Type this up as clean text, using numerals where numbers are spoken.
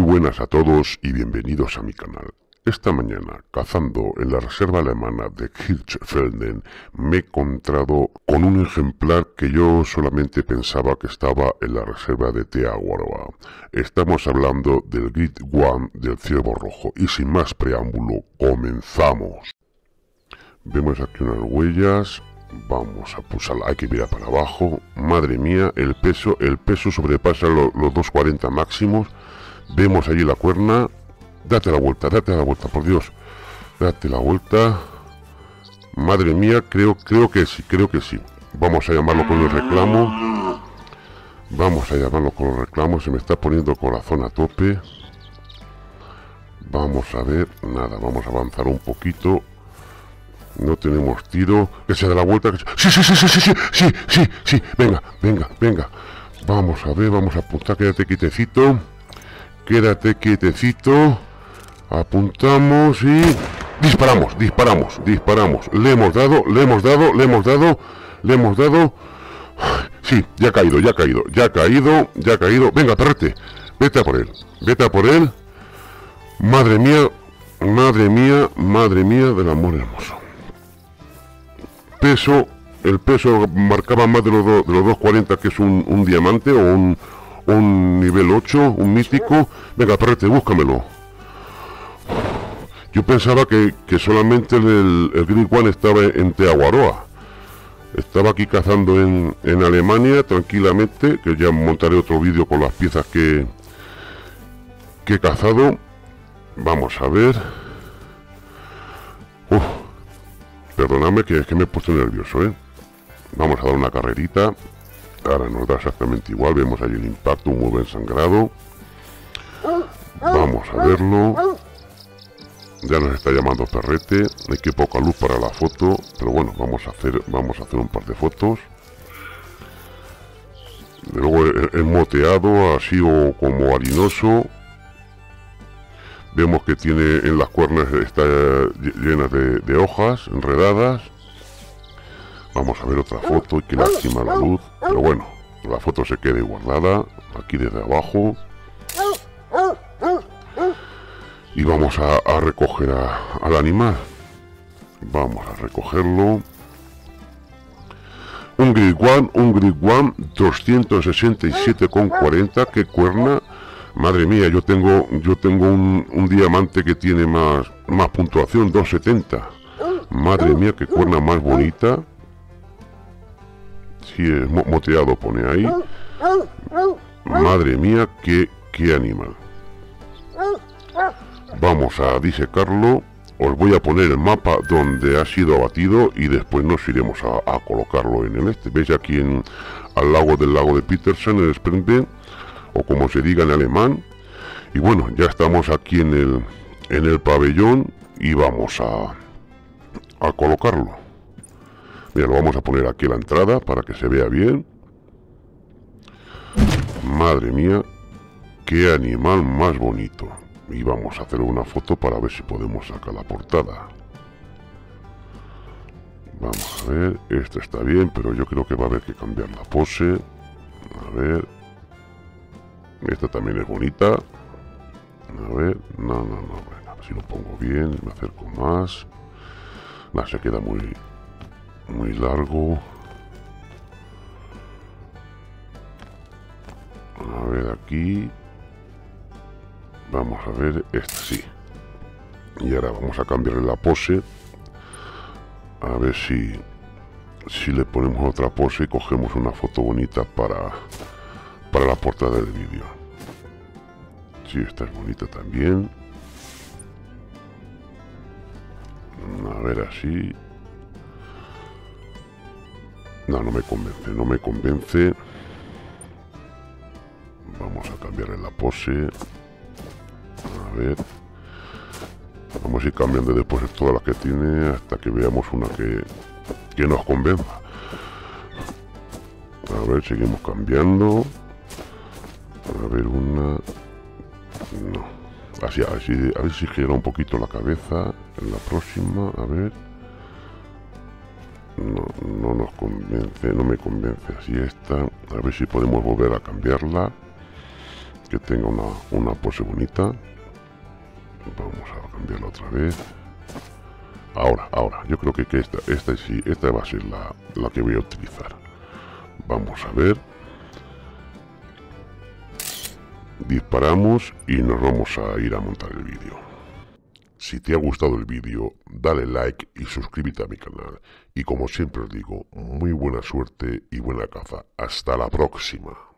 buenas a todos y bienvenidos a mi canal. Esta mañana, cazando en la reserva alemana de Hirschfelden, me he encontrado con un ejemplar que yo solamente pensaba que estaba en la reserva de Teaguaroa. Estamos hablando del Great One del ciervo rojo y sin más preámbulo, comenzamos. Vemos aquí unas huellas. Vamos a pulsarla, hay que mirar para abajo. Madre mía, el peso sobrepasa los 240 máximos. Vemos allí la cuerna. Date la vuelta, por Dios. Date la vuelta. Madre mía, creo que sí. Vamos a llamarlo con el reclamo. Se me está poniendo el corazón a tope. Vamos a ver, nada, vamos a avanzar un poquito. No tenemos tiro. Que se dé la vuelta. Sí. Venga. Vamos a ver, vamos a apuntar. Quédate quietecito. Apuntamos y... Disparamos. Le hemos dado. Sí, ya ha caído. Venga, perrete. Vete a por él. Madre mía del amor hermoso. El peso marcaba más de los 240, que es un diamante o un nivel 8, un mítico. Venga, perrete, búscamelo. Yo pensaba que solamente el Great One estaba en Teaguaroa. Estaba aquí cazando en Alemania tranquilamente, que ya montaré otro vídeo con las piezas que he cazado. Vamos a ver. Perdonadme que es que me he puesto nervioso, ¿eh? Vamos a dar una carrerita. Ahora nos da exactamente igual. Vemos ahí el impacto, un buen sangrado. Vamos a verlo. Ya nos está llamando perrete. Hay que poca luz para la foto, pero bueno, vamos a hacer un par de fotos. Luego el moteado, así o como harinoso. Vemos que tiene en las cuernas, está llenas de hojas enredadas. Vamos a ver otra foto. Y qué lástima la luz, pero bueno, la foto se quede guardada aquí desde abajo. Y vamos a recoger al animal. Vamos a recogerlo. Un Great One 267,40. Qué cuerna. Madre mía, yo tengo un diamante que tiene más puntuación, 270. Madre mía, qué cuerna más bonita. Sí, es moteado, pone ahí. Madre mía, qué animal. Vamos a disecarlo. Os voy a poner el mapa donde ha sido abatido y después nos iremos a colocarlo en el este. Veis aquí al lago de Petersen, en el Springben, o como se diga en alemán. Y bueno, ya estamos aquí en el pabellón y vamos a colocarlo. Mira, lo vamos a poner aquí a la entrada para que se vea bien. Madre mía, qué animal más bonito. Y vamos a hacer una foto para ver si podemos sacar la portada. Vamos a ver, esta está bien, pero yo creo que va a haber que cambiar la pose. A ver. Esta también es bonita. A ver, no, bueno, si lo pongo bien, me acerco más. No, se queda muy largo. A ver aquí. Vamos a ver, esta sí. Y ahora vamos a cambiarle la pose. A ver si le ponemos otra pose y cogemos una foto bonita para la portada del vídeo. Sí, esta es bonita también. A ver, así. No me convence. Vamos a cambiarle la pose. A ver. Vamos a ir cambiando de poses todas las que tiene hasta que veamos una que nos convenza. A ver, seguimos cambiando. A ver, una... No. Así, a ver si gira un poquito la cabeza en la próxima. A ver. No nos convence, no me convence. Así está. A ver si podemos volver a cambiarla. que tenga una pose bonita. Vamos a cambiarla otra vez. Ahora, yo creo que esta va a ser la que voy a utilizar. Vamos a ver. Disparamos y nos vamos a ir a montar el vídeo. Si te ha gustado el vídeo, dale like y suscríbete a mi canal. Y como siempre os digo, muy buena suerte y buena caza. Hasta la próxima.